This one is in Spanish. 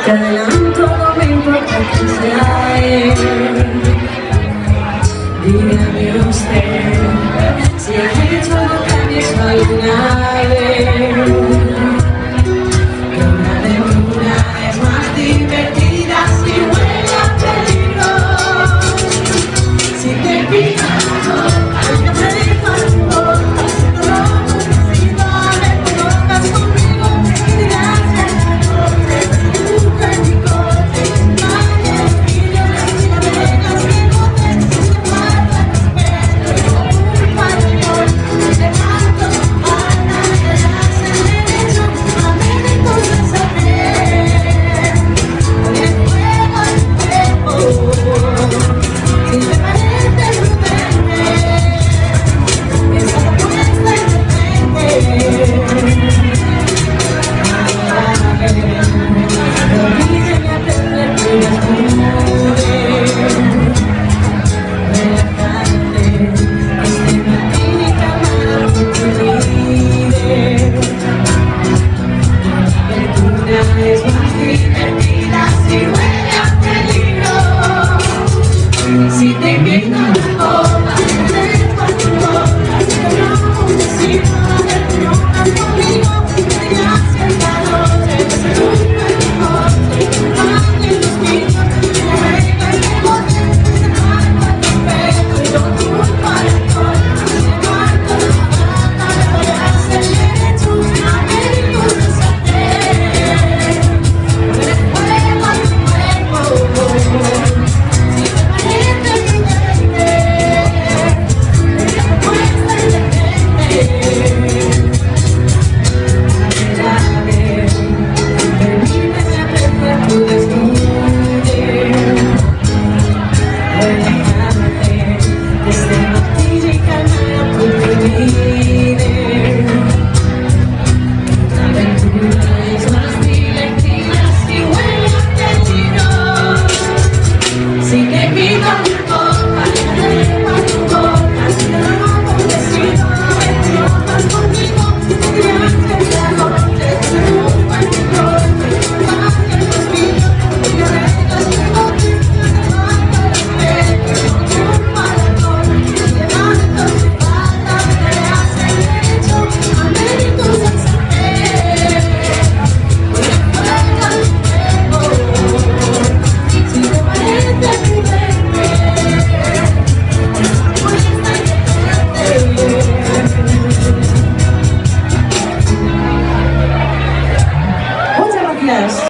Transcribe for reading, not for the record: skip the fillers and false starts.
Te adelanto, no me importa quién sea él. Dígame usted si ha hecho lo que han hecho alguna vez. Que una aventura es más divertida si huele a peligro. Si te pillas al que me faltó, si no me colocas conmigo, dirás que no te gusta mi coche. Vaya, y yo si la vengas que no te falta respeto, un faltón, te mato, falta, te das el derecho a ver y cosas saber. El fuego, si te parece prudente, esa propuesta indecente. Olvídeme atender que ya pude relajarte. Este martini calmado por tu líder. La aventura es